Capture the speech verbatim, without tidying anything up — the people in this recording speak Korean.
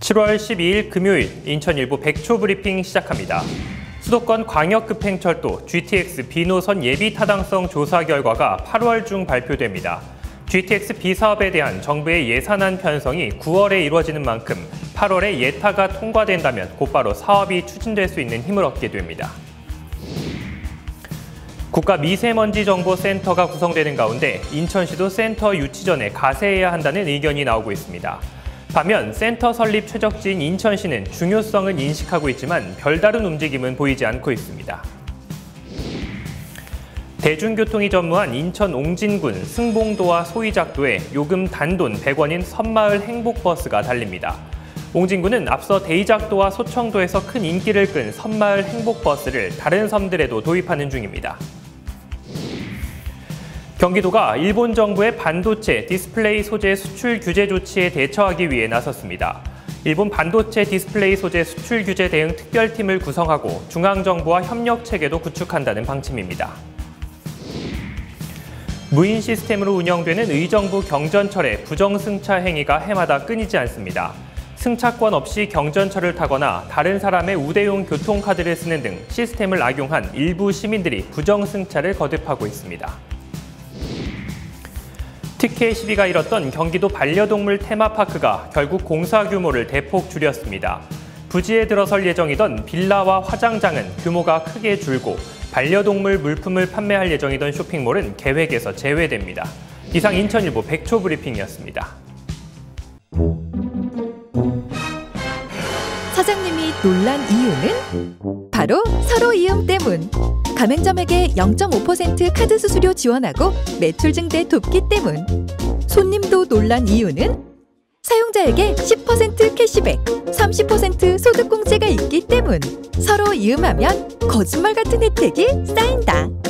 칠월 십이일 금요일 인천 일부 백초 브리핑 시작합니다. 수도권 광역급행철도 지티엑스 B노선 예비 타당성 조사 결과가 팔월 중 발표됩니다. 지티엑스 B 사업에 대한 정부의 예산안 편성이 구월에 이루어지는 만큼 팔월에 예타가 통과된다면 곧바로 사업이 추진될 수 있는 힘을 얻게 됩니다. 국가미세먼지정보센터가 구성되는 가운데 인천시도 센터 유치 전에 가세해야 한다는 의견이 나오고 있습니다. 반면 센터 설립 최적지인 인천시는 중요성은 인식하고 있지만 별다른 움직임은 보이지 않고 있습니다. 대중교통이 전무한 인천 옹진군 승봉도와 소이작도에 요금 단돈 백 원인 섬마을 행복버스가 달립니다. 옹진군은 앞서 대이작도와 소청도에서 큰 인기를 끈 섬마을 행복버스를 다른 섬들에도 도입하는 중입니다. 경기도가 일본 정부의 반도체 디스플레이 소재 수출 규제 조치에 대처하기 위해 나섰습니다. 일본 반도체 디스플레이 소재 수출 규제 대응 특별팀을 구성하고 중앙정부와 협력 체계도 구축한다는 방침입니다. 무인 시스템으로 운영되는 의정부 경전철의 부정승차 행위가 해마다 끊이지 않습니다. 승차권 없이 경전철을 타거나 다른 사람의 우대용 교통카드를 쓰는 등 시스템을 악용한 일부 시민들이 부정승차를 거듭하고 있습니다. 티켓 시비가 일었던 경기도 반려동물 테마파크가 결국 공사 규모를 대폭 줄였습니다. 부지에 들어설 예정이던 빌라와 화장장은 규모가 크게 줄고 반려동물 물품을 판매할 예정이던 쇼핑몰은 계획에서 제외됩니다. 이상 인천일보 백초 브리핑이었습니다. 사장님이 놀란 이유는? 바로 서로 이용 때문. 가맹점에게 영 점 오 퍼센트 카드 수수료 지원하고 매출 증대 돕기 때문. 손님도 놀란 이유는? 사용자에게 십 퍼센트 캐시백, 삼십 퍼센트 소득공제가 있기 때문. 서로 이음하면 거짓말 같은 혜택이 쌓인다.